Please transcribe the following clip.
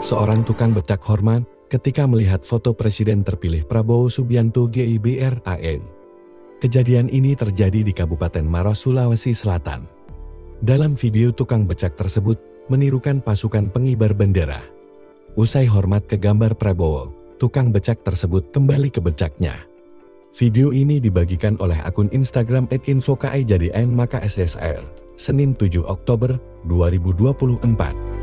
seorang tukang becak hormat ketika melihat foto Presiden terpilih Prabowo Subianto GIBRAN. Kejadian ini terjadi di Kabupaten Maros, Sulawesi Selatan. Dalam video, tukang becak tersebut menirukan pasukan pengibar bendera. Usai hormat ke gambar Prabowo, tukang becak tersebut kembali ke becaknya. Video ini dibagikan oleh akun Instagram @info.ki jadi N maka SSR, Senin 7 Oktober 2024.